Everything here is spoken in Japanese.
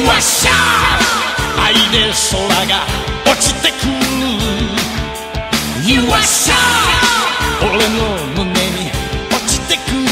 わっしゃ愛で空が落ちてくる You are shy 俺の胸に落ちてくる